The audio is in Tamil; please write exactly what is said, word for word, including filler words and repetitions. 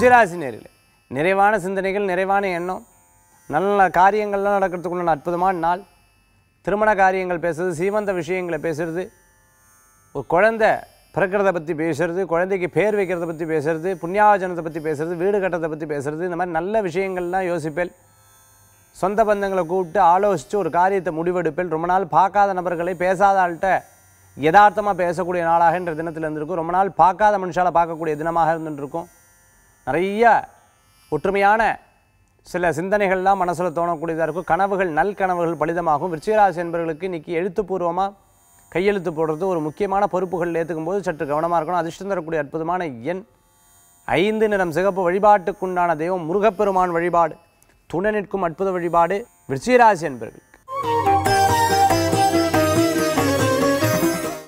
விருச்சிகராசி நேரில் நிறைவான சிந்தனைகள், நிறைவான எண்ணம், நல்ல காரியங்கள்லாம் நடக்கிறதுக்குள்ள அற்புதமான நாள். திருமண காரியங்கள் பேசுறது, சீமந்த விஷயங்களை பேசுறது, ஒரு குழந்தை பிறக்கிறத பற்றி பேசுறது, குழந்தைக்கு பேர் வைக்கிறத பற்றி பேசுறது, புண்ணியாவச்சனத்தை பற்றி பேசுறது, வீடு கட்டுறதை பற்றி பேசுறது, இந்த மாதிரி நல்ல விஷயங்கள்லாம் யோசிப்பேன். சொந்த பந்தங்களை கூப்பிட்டு ஆலோசித்து ஒரு காரியத்தை முடிவெடுப்பேன். ரொம்ப நாள் பார்க்காத நபர்களை பேசாத ஆள்கிட்ட யதார்த்தமாக பேசக்கூடிய நாளாக என்ற தினத்தில் இருந்திருக்கும். ரொம்ப நாள் பார்க்காத மனுஷால பார்க்கக்கூடிய தினமாக இருந்துருக்கும். நிறைய ஒற்றுமையான சில சிந்தனைகள்லாம் மனசில் தோணக்கூடியதாக இருக்கும். கனவுகள், நல் கனவுகள் பலிதமாகும். விருச்சிகராசி என்பவர்களுக்கு இன்றைக்கி எழுத்துப்பூர்வமாக கையெழுத்து போடுறது, ஒரு முக்கியமான பொறுப்புகள் ஏற்றுக்கும் போது சற்று கவனமாக இருக்கணும். அதிர்ஷ்டம் தரக்கூடிய அற்புதமான எண் ஐந்து, நிறம் சிகப்பு. வழிபாட்டுக்குண்டான தெய்வம் முருகப்பெருமான் வழிபாடு. துணை நிற்கும் அற்புத வழிபாடு விருச்சிகராசி என்பவர்கள்.